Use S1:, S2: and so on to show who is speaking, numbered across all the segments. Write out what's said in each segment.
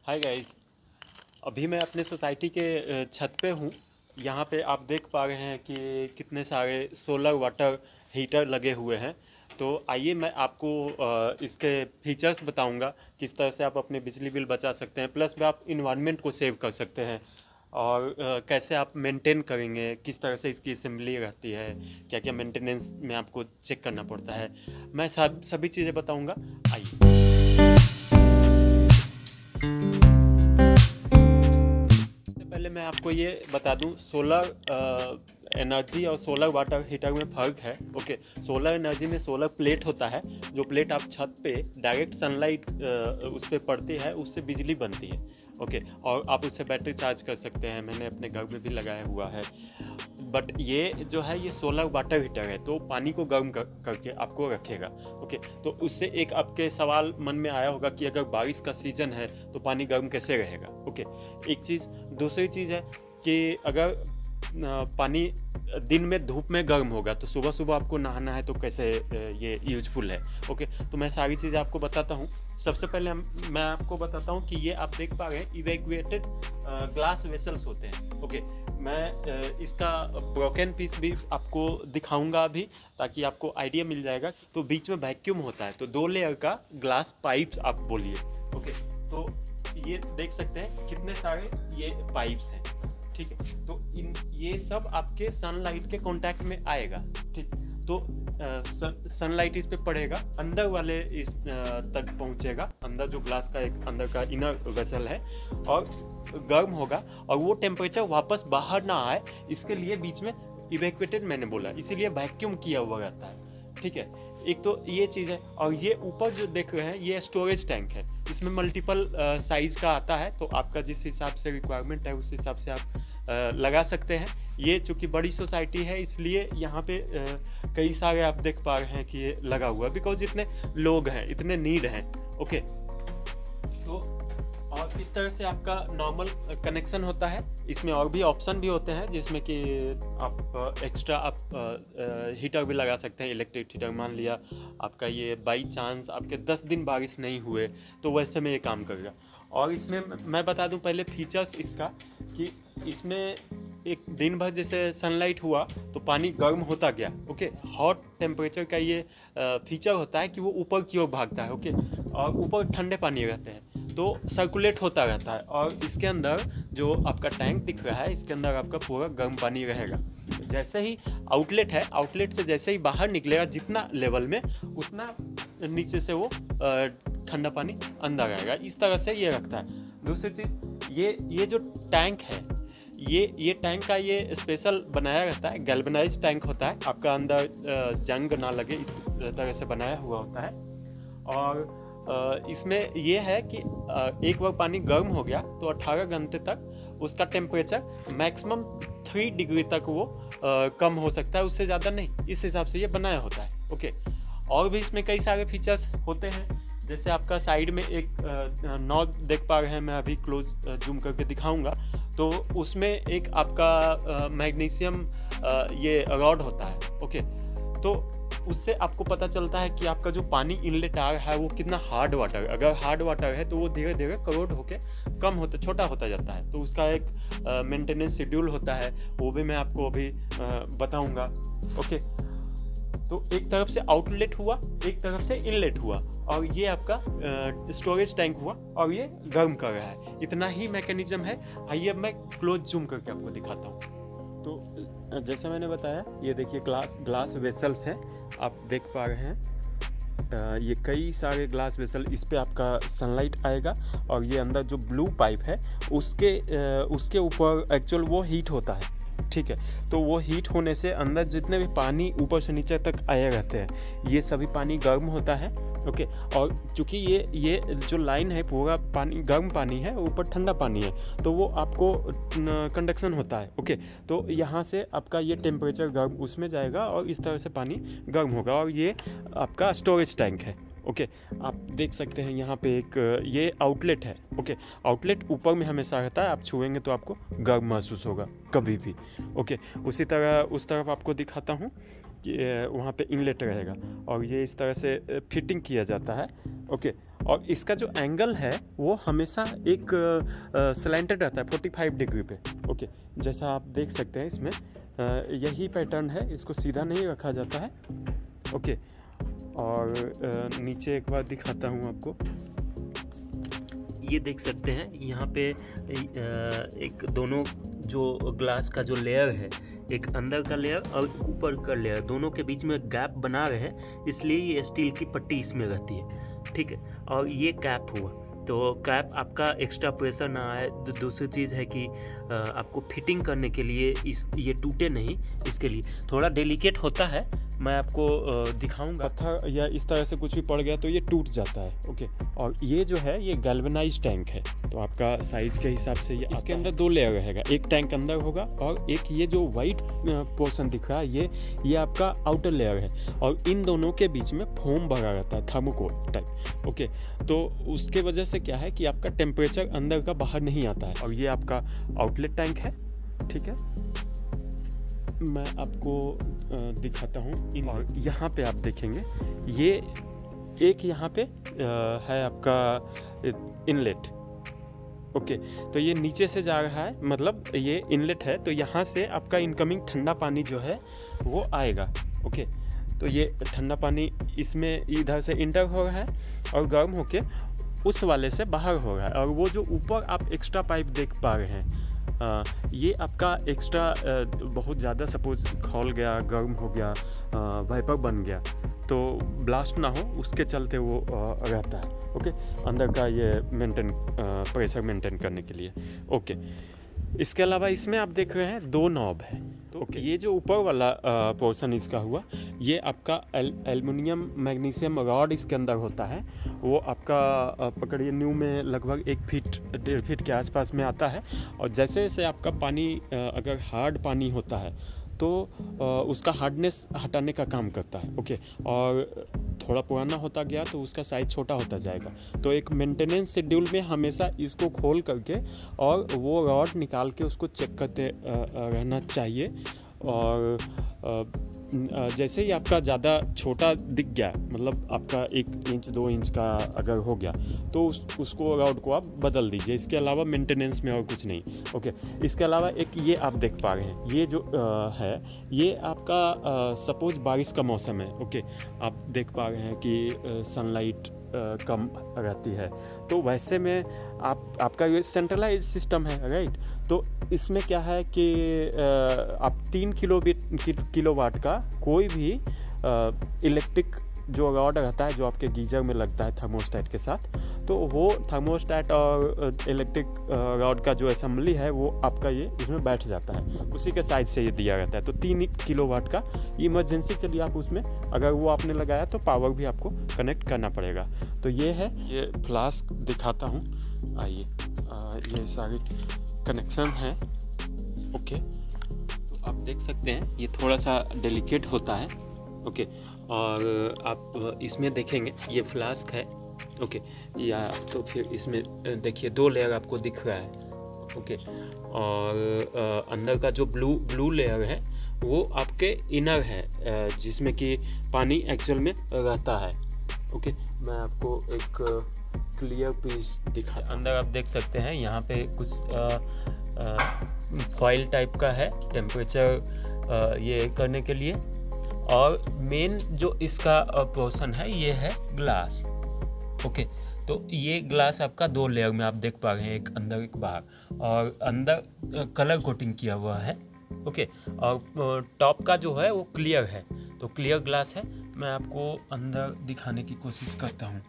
S1: Hi guys. अभी मैं अपने सोसाइटी के छत पे हूँ। यहाँ पे आप देख पा रहे हैं कि कितने सारे सोलर वाटर हीटर लगे हुए हैं। तो आइए मैं आपको इसके फीचर्स बताऊंगा, किस तरह से आप अपने बिजली बिल बचा सकते हैं, प्लस में आप इन्वायरमेंट को सेव कर सकते हैं। और कैसे आप मेंटेन करेंगे, किस तरह से इसकी असेंबली रहती है, क्या क्या मेंटेनेंस में आपको चेक करना पड़ता है, मैं सभी चीज़ें बताऊंगा। आइए। पहले मैं आपको ये बता दूं, सोलर एनर्जी और सोलर वाटर हीटर में फ़र्क है। ओके, सोलर एनर्जी में सोलर प्लेट होता है, जो प्लेट आप छत पे डायरेक्ट सनलाइट उस पर पड़ती है, उससे बिजली बनती है। ओके, और आप उससे बैटरी चार्ज कर सकते हैं, मैंने अपने घर में भी लगाया हुआ है। बट ये जो है ये सोलर वाटर हीटर है, तो पानी को गर्म करके आपको रखेगा। ओके, तो उससे एक आपके सवाल मन में आया होगा कि अगर बारिश का सीज़न है तो पानी गर्म कैसे रहेगा। ओके, एक चीज़। दूसरी चीज़ है कि अगर पानी दिन में धूप में गर्म होगा तो सुबह सुबह आपको नहाना है तो कैसे ये यूजफुल है। ओके, तो मैं सारी चीज़ें आपको बताता हूँ। सबसे पहले मैं आपको बताता हूँ कि ये आप देख पा रहे हैं इवैक्यूएटेड ग्लास वेसल्स होते हैं। ओके, मैं इसका ब्रोकन पीस भी आपको दिखाऊंगा अभी, ताकि आपको आइडिया मिल जाएगा। तो बीच में वैक्यूम होता है, तो 2 लेयर का ग्लास पाइप्स आप बोलिए। ओके, तो ये देख सकते हैं कितने सारे ये पाइप्स हैं। ठीक है, तो ये सब आपके सनलाइट के कांटेक्ट में आएगा। ठीक, तो सनलाइट इस पे पड़ेगा, अंदर वाले इस तक पहुंचेगा, अंदर जो ग्लास का एक अंदर का इनर वेसल है, और गर्म होगा। और वो टेम्परेचर वापस बाहर ना आए, इसके लिए बीच में इवैक्यूएटेड मैंने बोला, इसीलिए वैक्यूम किया हुआ रहता है। ठीक है, एक तो ये चीज़ है। और ये ऊपर जो देख रहे हैं ये स्टोरेज टैंक है, इसमें मल्टीपल साइज़ का आता है, तो आपका जिस हिसाब से रिक्वायरमेंट है उस हिसाब से आप लगा सकते हैं। ये चूँकि बड़ी सोसाइटी है इसलिए यहाँ पे कई सारे आप देख पा रहे हैं कि ये लगा हुआ है, बिकॉज इतने लोग हैं, इतने नीड हैं। ओके, तो और इस तरह से आपका नॉर्मल कनेक्शन होता है। इसमें और भी ऑप्शन भी होते हैं, जिसमें कि आप एक्स्ट्रा आप हीटर भी लगा सकते हैं, इलेक्ट्रिक हीटर। मान लिया आपका ये बाई चांस आपके 10 दिन बारिश नहीं हुए तो वैसे में ये काम करेगा। और इसमें मैं बता दूं पहले फीचर्स इसका, कि इसमें एक दिन भर जैसे सनलाइट हुआ तो पानी गर्म होता गया। ओके, हॉट टेम्परेचर का ये फीचर होता है कि वो ऊपर की ओर भागता है। ओके, और ऊपर ठंडे पानी रहते हैं तो सर्कुलेट होता रहता है। और इसके अंदर जो आपका टैंक दिख रहा है, इसके अंदर आपका पूरा गर्म पानी रहेगा। जैसे ही आउटलेट है, आउटलेट से जैसे ही बाहर निकलेगा जितना लेवल में, उतना नीचे से वो ठंडा पानी अंदर आएगा। इस तरह से ये रखता है। दूसरी चीज़, ये जो टैंक है, ये टैंक का ये स्पेशल बनाया रहता है, गैल्वेनाइज्ड टैंक होता है। आपका अंदर जंग ना लगे इस तरह से बनाया हुआ होता है। और इसमें ये है कि एक बार पानी गर्म हो गया तो 18 घंटे तक उसका टेम्परेचर मैक्सिमम 3 डिग्री तक वो कम हो सकता है, उससे ज़्यादा नहीं। इस हिसाब से ये बनाया होता है। ओके, और भी इसमें कई सारे फीचर्स होते हैं। जैसे आपका साइड में एक नॉब देख पा रहे हैं, मैं अभी क्लोज जूम करके दिखाऊंगा। तो उसमें एक आपका मैग्नीशियम ये रॉड होता है। ओके, तो उससे आपको पता चलता है कि आपका जो पानी इनलेट आ रहा है वो कितना हार्ड वाटर, अगर हार्ड वाटर है तो वो धीरे धीरे करोड होके कम होता, छोटा होता जाता है। तो उसका एक मेंटेनेंस शेड्यूल होता है, वो भी मैं आपको अभी बताऊंगा। ओके, तो एक तरफ से आउटलेट हुआ, एक तरफ से इनलेट हुआ, और ये आपका स्टोरेज टैंक हुआ, और ये गर्म कर रहा है। इतना ही मैकेनिज्म है। आइए अब मैं क्लोज जूम करके आपको दिखाता हूँ। तो जैसे मैंने बताया, ये देखिए ग्लास वेसल्स हैं, आप देख पा रहे हैं। ये कई सारे ग्लास वेसल, इस पे आपका सनलाइट आएगा, और ये अंदर जो ब्लू पाइप है उसके ऊपर एक्चुअल वो हीट होता है। ठीक है, तो वो हीट होने से अंदर जितने भी पानी ऊपर से नीचे तक आए रहते हैं, ये सभी पानी गर्म होता है। ओके, और चूँकि ये जो लाइन है पूरा पानी गर्म पानी है, ऊपर ठंडा पानी है, तो वो आपको कंडक्शन होता है। ओके, तो यहाँ से आपका ये टेम्परेचर गर्म उसमें जाएगा और इस तरह से पानी गर्म होगा, और ये आपका स्टोरेज टैंक है। ओके, आप देख सकते हैं यहाँ पे एक ये आउटलेट है। ओके, आउटलेट ऊपर में हमेशा रहता है, आप छुएंगे तो आपको गर्म महसूस होगा कभी भी। ओके, उसी तरह उस तरफ आपको दिखाता हूँ वहाँ पे इनलेट रहेगा और ये इस तरह से फिटिंग किया जाता है। ओके, और इसका जो एंगल है वो हमेशा एक स्लैंटेड रहता है 45 डिग्री पे। ओके, जैसा आप देख सकते हैं इसमें यही पैटर्न है, इसको सीधा नहीं रखा जाता है। ओके, और नीचे एक बार दिखाता हूँ आपको। ये देख सकते हैं यहाँ पे एक दोनों जो ग्लास का जो लेयर है, एक अंदर का लेयर और ऊपर का लेयर, दोनों के बीच में गैप बना रहे हैं, इसलिए ये स्टील की पट्टी इसमें रहती है। ठीक है, और ये कैप हुआ, तो कैप आपका एक्स्ट्रा प्रेशर ना आए। दूसरी चीज़ है कि आपको फिटिंग करने के लिए ये टूटे नहीं, इसके लिए थोड़ा डेलिकेट होता है। मैं आपको दिखाऊंगा। पत्थर या इस तरह से कुछ भी पड़ गया तो ये टूट जाता है। ओके, और ये जो है ये गैल्वेनाइज टैंक है, तो आपका साइज के हिसाब से ये इसके अंदर 2 लेयर रहेगा, एक टैंक अंदर होगा और एक ये जो वाइट पोर्शन दिख रहा है ये आपका आउटर लेयर है, और इन दोनों के बीच में फोम भरा रहता है, थर्मोकोल टाइप। ओके, तो उसके वजह से क्या है कि आपका टेम्परेचर अंदर का बाहर नहीं आता है। और ये आपका आउटलेट टैंक है। ठीक है, मैं आपको दिखाता हूँ। और यहाँ पे आप देखेंगे ये एक यहाँ पे है आपका इनलेट। ओके, तो ये नीचे से जा रहा है, मतलब ये इनलेट है, तो यहाँ से आपका इनकमिंग ठंडा पानी जो है वो आएगा। ओके, तो ये ठंडा पानी इसमें इधर से इंटर हो रहा है और गर्म होके उस वाले से बाहर हो रहा है। और वो जो ऊपर आप एक्स्ट्रा पाइप देख पा रहे हैं, ये आपका एक्स्ट्रा बहुत ज़्यादा सपोज खौल गया, गर्म हो गया, वाइपर बन गया, तो ब्लास्ट ना हो उसके चलते वो रहता है। ओके, अंदर का ये प्रेशर मेंटेन करने के लिए। ओके, इसके अलावा इसमें आप देख रहे हैं 2 नॉब है। तो ओके, ये जो ऊपर वाला पोर्शन इसका हुआ, ये आपका एल्युमिनियम मैग्नीशियम रॉड इसके अंदर होता है। वो आपका पकड़िए न्यू में लगभग 1 फीट 1.5 फीट के आसपास में आता है। और जैसे जैसे आपका पानी अगर हार्ड पानी होता है तो उसका हार्डनेस हटाने का काम करता है। ओके, और थोड़ा पुराना होता गया तो उसका साइज छोटा होता जाएगा। तो एक मेंटेनेंस शेड्यूल में हमेशा इसको खोल करके और वो रॉड निकाल के उसको चेक करते रहना चाहिए। और जैसे ही आपका ज़्यादा छोटा दिख गया, मतलब आपका 1 इंच 2 इंच का अगर हो गया, तो उसको रॉड को आप बदल दीजिए। इसके अलावा मेंटेनेंस में और कुछ नहीं। ओके, इसके अलावा एक ये आप देख पा रहे हैं, ये जो है ये आपका सपोज बारिश का मौसम है। ओके, आप देख पा रहे हैं कि सनलाइट कम रहती है, तो वैसे में आपका ये सेंट्रलाइज सिस्टम है, राइट। तो इसमें क्या है कि आप 3 किलोवाट का कोई भी इलेक्ट्रिक जो रॉड रहता है, जो आपके गीजर में लगता है थर्मोस्टेट के साथ, तो वो थर्मोस्टेट और इलेक्ट्रिक रॉड का जो असेंबली है वो आपका ये इसमें बैठ जाता है, उसी के साइज से ये दिया रहता है। तो 3 किलोवाट का इमरजेंसी चलिए आप उसमें अगर वो आपने लगाया तो पावर भी आपको कनेक्ट करना पड़ेगा। तो ये है, ये फ्लास्क दिखाता हूँ, आइए। ये सारी कनेक्शन है। ओके, तो आप देख सकते हैं ये थोड़ा सा डेलिकेट होता है। ओके, और आप इसमें देखेंगे ये फ्लास्क है। ओके, या तो फिर इसमें देखिए 2 लेयर आपको दिख रहा है। ओके, और अंदर का जो ब्लू लेयर है वो आपके इनर है, जिसमें कि पानी एक्चुअल में रहता है। ओके, मैं आपको एक क्लियर पीस दिखा। अंदर आप देख सकते हैं यहाँ पे कुछ फॉइल टाइप का है टेम्परेचर ये करने के लिए। और मेन जो इसका पोर्शन है ये है ग्लास। ओके, तो ये ग्लास आपका 2 लेयर में आप देख पा रहे हैं, एक अंदर एक बाहर, और अंदर कलर कोटिंग किया हुआ है। ओके, और टॉप का जो है वो क्लियर है, तो क्लियर ग्लास है। मैं आपको अंदर दिखाने की कोशिश करता हूँ,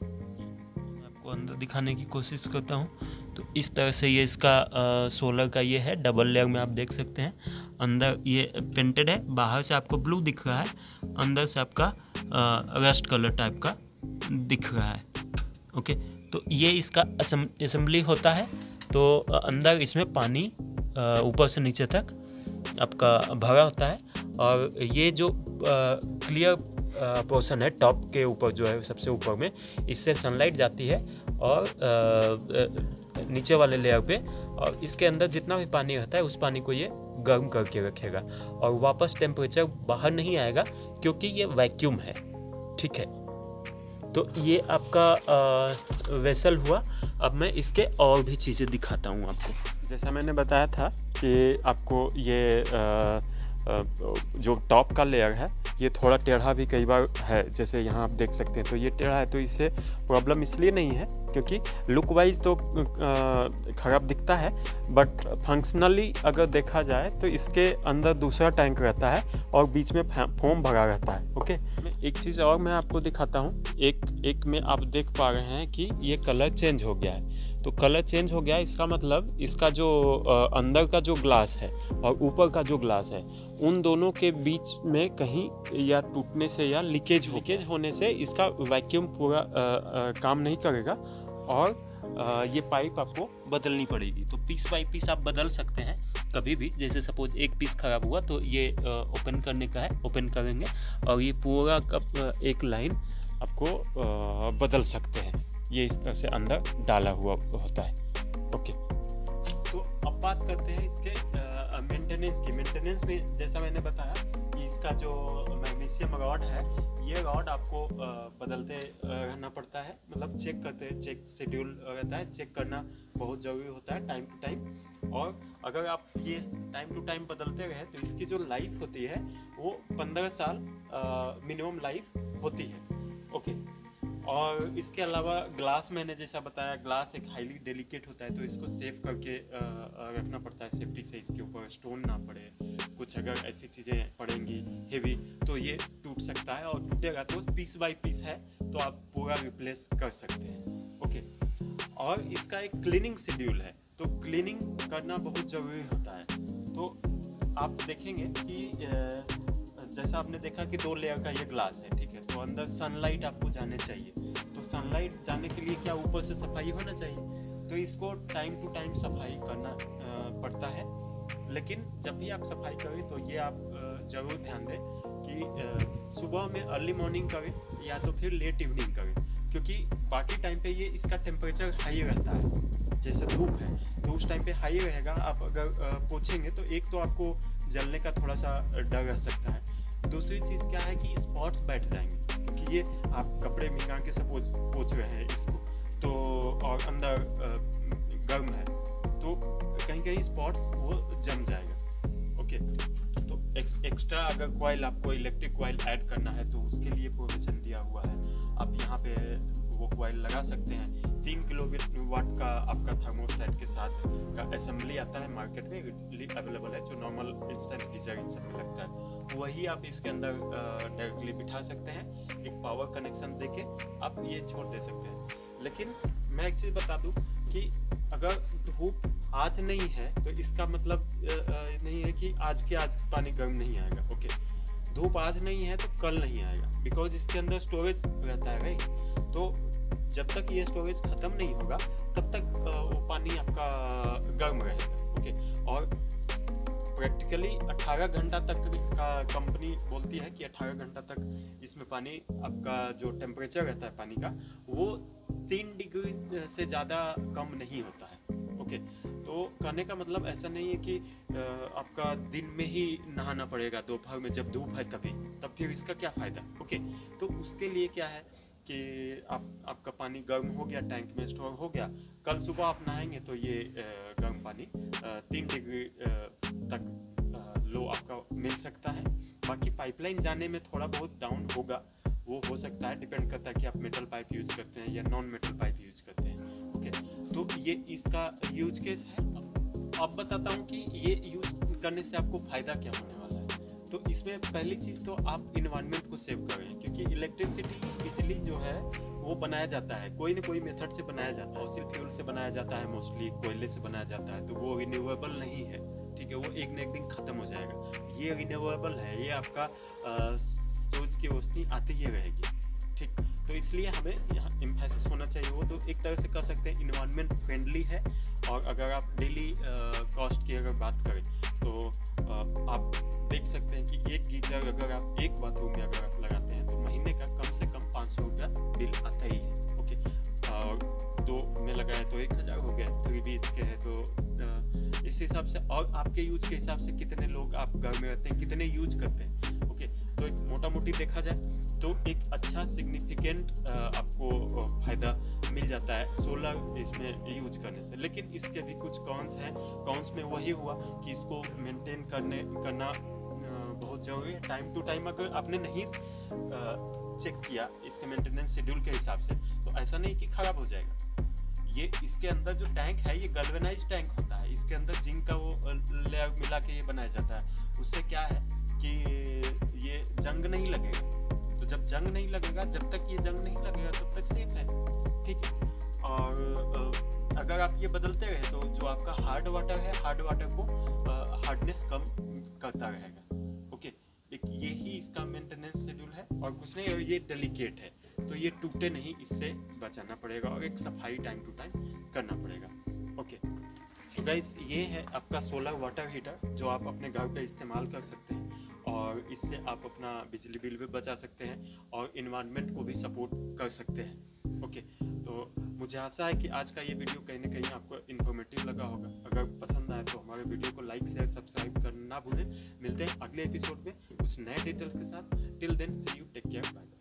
S1: तो इस तरह से ये इसका सोलर का ये है, डबल लेयर में आप देख सकते हैं। अंदर ये पेंटेड है, बाहर से आपको ब्लू दिख रहा है, अंदर से आपका रस्ट कलर टाइप का दिख रहा है। ओके, तो ये इसका असेंबली होता है। तो अंदर इसमें पानी ऊपर से नीचे तक आपका भरा होता है, और ये जो क्लियर पोर्शन है टॉप के ऊपर जो है सबसे ऊपर में, इससे सनलाइट जाती है और नीचे वाले लेयर पे, और इसके अंदर जितना भी पानी रहता है उस पानी को ये गर्म करके रखेगा और वापस टेम्परेचर बाहर नहीं आएगा क्योंकि ये वैक्यूम है। ठीक है, तो ये आपका वेसल हुआ। अब मैं इसके और भी चीज़ें दिखाता हूँ आपको। जैसा मैंने बताया था कि आपको ये जो टॉप का लेयर है ये थोड़ा टेढ़ा भी कई बार है, जैसे यहाँ आप देख सकते हैं। तो ये टेढ़ा है, तो इससे प्रॉब्लम इसलिए नहीं है क्योंकि लुक वाइज तो ख़राब दिखता है, बट फंक्शनली अगर देखा जाए तो इसके अंदर दूसरा टैंक रहता है और बीच में फोम भरा रहता है। ओके, एक चीज़ और मैं आपको दिखाता हूँ। एक में आप देख पा रहे हैं कि ये कलर चेंज हो गया है। तो कलर चेंज हो गया, इसका मतलब इसका जो अंदर का जो ग्लास है और ऊपर का जो ग्लास है, उन दोनों के बीच में कहीं या टूटने से या लीकेज होने से इसका वैक्यूम पूरा काम नहीं करेगा और ये पाइप आपको बदलनी पड़ेगी। तो पीस बाय पीस आप बदल सकते हैं कभी भी। जैसे सपोज एक पीस खराब हुआ तो ये ओपन करने का है, ओपन करेंगे और ये पूरा का एक लाइन आपको बदल सकते हैं। ये इस तरह से अंदर डाला हुआ होता है। ओके, तो अब बात करते हैं इसके मेंटेनेंस की। मेंटेनेंस में जैसा मैंने बताया कि इसका जो मैग्नीशियम रॉड है, ये रॉड आपको बदलते रहना पड़ता है, मतलब चेक शेड्यूल रहता है, चेक करना बहुत ज़रूरी होता है टाइम टू टाइम। और अगर आप ये टाइम टू टाइम बदलते रहे तो इसकी जो लाइफ होती है वो 15 साल मिनिमम लाइफ होती है। ओके, और इसके अलावा ग्लास, मैंने जैसा बताया, ग्लास एक हाईली डेलिकेट होता है, तो इसको सेफ करके रखना पड़ता है सेफ्टी से, इसके ऊपर स्टोन ना पड़े। कुछ अगर ऐसी चीज़ें पड़ेंगी हेवी तो ये टूट सकता है, और टूटेगा तो पीस बाय पीस है तो आप पूरा रिप्लेस कर सकते हैं। ओके, और इसका एक क्लीनिंग शेड्यूल है, तो क्लीनिंग करना बहुत ज़रूरी होता है। तो आप देखेंगे कि जैसा आपने देखा कि 2 लेयर का ये ग्लास है, ठीक है, तो अंदर सनलाइट आपको जाने चाहिए। तो सनलाइट जाने के लिए क्या ऊपर से सफाई होना चाहिए, तो इसको टाइम टू टाइम सफाई करना पड़ता है। लेकिन जब भी आप सफाई करें तो ये आप ज़रूर ध्यान दें कि सुबह में अर्ली मॉर्निंग करें या तो फिर लेट इवनिंग करें, क्योंकि बाकी टाइम पे ये इसका टेम्परेचर हाई रहता है। जैसे धूप है तो उस टाइम पे हाई रहेगा, आप अगर पोंछेंगे तो एक तो आपको जलने का थोड़ा सा डर रह सकता है। दूसरी चीज़ क्या है कि स्पॉट्स बैठ जाएंगे, क्योंकि ये आप कपड़े भिंगा के सपोज पोंछ रहे हैं इसको, तो और अंदर गर्म है तो कहीं कहीं स्पॉट्स वो जम जाएगा। ओके, तो एक्स्ट्रा अगर कॉइल, आपको इलेक्ट्रिक कॉइल ऐड करना है तो उसके लिए प्रोविजन दिया हुआ है। आप यहाँ पे वो कॉइल लगा सकते हैं। 3 किलोवाट का आपका थर्मोस्टेट के साथ का असेंबली आता है, मार्केट में अवेलेबल है, जो नॉर्मल इंस्टेंट गीजर इन सब में लगता है। वही आप इसके अंदर डायरेक्टली बिठा सकते हैं, एक पावर कनेक्शन देके आप ये छोड़ दे सकते हैं। लेकिन मैं एक चीज़ बता दूं कि अगर धूप आज नहीं है तो इसका मतलब नहीं है कि आज के आज पानी गर्म नहीं आएगा। ओके, धूप आज नहीं है तो कल नहीं आएगा, बिकॉज इसके अंदर स्टोरेज रहता है, राइट। तो जब तक ये स्टोरेज खत्म नहीं होगा तब तक वो पानी आपका गर्म रहेगा। ओके, और प्रैक्टिकली 18 घंटा तक का कंपनी बोलती है कि 18 घंटा तक इसमें पानी, आपका जो टेम्परेचर रहता है पानी का वो 3 डिग्री से ज़्यादा कम नहीं होता है। ओके, तो कहने का मतलब ऐसा नहीं है कि आपका दिन में ही नहाना पड़ेगा, दोपहर में जब धूप है तब फिर इसका क्या फ़ायदा। ओके, तो उसके लिए क्या है कि आपका पानी गर्म हो गया, टैंक में स्टोर हो गया, कल सुबह आप नहाएंगे तो ये गर्म पानी 3 डिग्री तक लो आपका मिल सकता है। बाकी पाइपलाइन जाने में थोड़ा बहुत डाउन होगा, वो हो सकता है, डिपेंड करता है कि आप मेटल पाइप यूज़ करते हैं या नॉन मेटल पाइप यूज़ करते हैं। ओके, तो ये इसका यूज केस है। अब बताता हूँ कि ये यूज करने से आपको फ़ायदा क्या होने वाला है। तो इसमें पहली चीज़ तो आप इन्वायरमेंट को सेव करें, क्योंकि इलेक्ट्रिसिटी, बिजली जो है वो बनाया जाता है, कोई ना कोई मेथड से बनाया जाता है। फॉसिल फ्यूल से बनाया जाता है, मोस्टली कोयले से बनाया जाता है, तो वो रिन्यूएबल नहीं है, ठीक है, वो एक न एक दिन ख़त्म हो जाएगा। ये रिन्यूएबल है, ये आपका सूरज की रोशनी आती ही रहेगी, ठीक। तो इसलिए हमें यहाँ एम्फेसिस होना चाहिए। वो तो एक तरह से कह सकते हैं इन्वायरमेंट फ्रेंडली है। और अगर आप डेली कॉस्ट की अगर बात करें तो आप देख सकते हैं कि एक गीजर अगर आप एक बाथरूम में अगर आप लगाते हैं तो महीने का कम से कम 500 रुपया बिल आता ही है। ओके, और 2 में लगाए तो 1000 हो गया, 3 BHK है तो इस इस हिसाब से और आपके यूज के हिसाब से कितने लोग आप घर में रहते हैं, कितने यूज करते हैं। ओके, तो एक मोटा मोटी देखा जाए तो एक अच्छा सिग्निफिकेंट आपको फायदा मिल जाता है सोलर इसमें यूज करने से। लेकिन इसके भी कुछ कॉन्स हैं। कॉन्स में वही हुआ कि इसको मेंटेन करना बहुत जरूरी है। टाइम टू टाइम अगर आपने नहीं चेक किया इसके मेंटेनेंस शेड्यूल के हिसाब से, तो ऐसा नहीं कि खराब हो जाएगा। ये इसके अंदर जो टैंक है ये गैल्वेनाइज्ड टैंक होता है, इसके अंदर जिंक का वो लेयर मिला के ये बनाया जाता है। उससे क्या है कि ये जंग नहीं लगेगा। तो जब जंग नहीं लगेगा, जब तक ये जंग नहीं लगेगा तब तक सेफ है, ठीक है। और अगर आप ये बदलते रहे तो जो आपका हार्ड वाटर है, हार्ड वाटर को हार्डनेस कम करता रहेगा। ओके, एक यही इसका मेंटेनेंस शेड्यूल है और कुछ नहीं। और ये डेलिकेट है तो ये टूटे नहीं, इससे बचाना पड़ेगा और एक सफाई टाइम टू टाइम करना पड़ेगा। ओके, तो गाइस ये है आपका सोलर वाटर हीटर जो आप अपने घर पे इस्तेमाल कर सकते हैं और इससे आप अपना बिजली बिल भी बचा सकते हैं और इन्वायरमेंट को भी सपोर्ट कर सकते हैं। ओके, तो मुझे आशा है कि आज का ये वीडियो कहीं ना कहीं आपको इन्फॉर्मेटिव लगा होगा। अगर पसंद आए तो हमारे वीडियो को लाइक शेयर सब्सक्राइब करना ना भूलें। मिलते हैं अगले एपिसोड में कुछ नए डिटेल्स के साथ। Till then see you, take care, bye.